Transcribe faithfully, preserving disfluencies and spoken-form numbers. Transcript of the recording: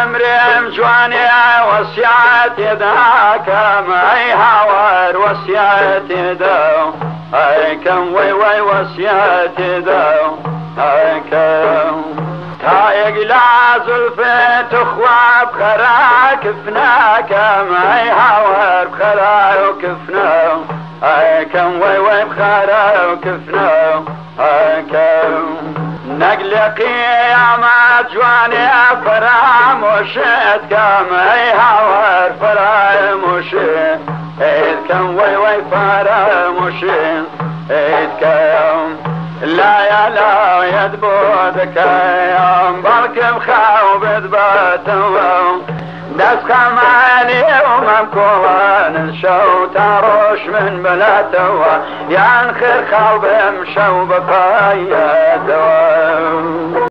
عمرم جواني وسيعتي ذاكم اي هاور وسيعتي ذو اي كم وي وي وسيعتي ذو اي كم تايق لا زلفة تخوى بخرا كفنا كم اي هاور بخرا وكفنا اي كم وي وي بخرا وكفنا اي كم نقل قيامات جواني فراموشت كم اي هاور فراموشت ايد كم وي وي فراموشت ايد كم لا يا لا يدبودك يوم بالكم خاو بدباتو دس خماني وممكوان شو تروش من بلاتو يا انخر خالب مشو بقايا دو